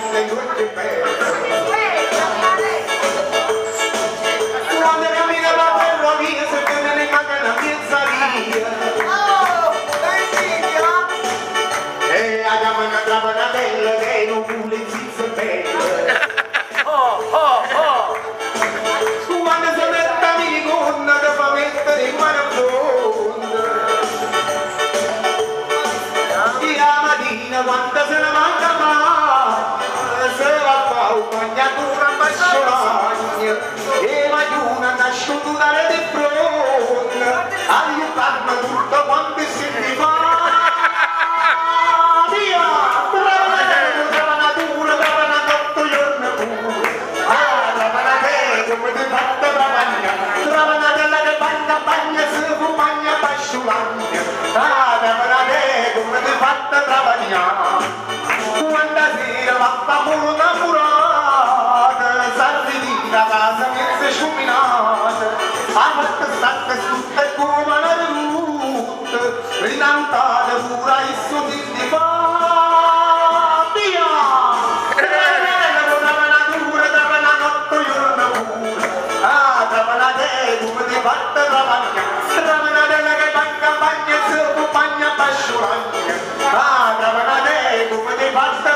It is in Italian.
in tutti i pezzi. Quando cammina la ferrovia, se te ne manca una pizzeria. E andiamo a Travanatella, che non vuole zizzo bello. Quando si mette a minigonna, ti fa mettere in maratona. E la mattina, quando se ne manca mai, se va a fare un bagnatura a basciolagna. E magliuna nasciuto dalle di fronte, aiutarmi tutto quanto si ti fa. Via, brava natura, brava na 8 giorni pure. Ah, brava na te, come ti fatta bravagna, brava na della che bagna, se fu bagna basciolagna. Ah, brava na te, come ti fatta bravagna. Quando sera va a muro innamorata, s'arriva a casa mezza sciuminata, a volte state tutte come una rilutte, rinantate pure il suo di fa. Via! Trava natura, trava una 8 giorni pure, ah, trava una te, come ti fatta travagna, trava una della che bagna, se fu bagna basciolagna, ah, trava una te, come ti fatta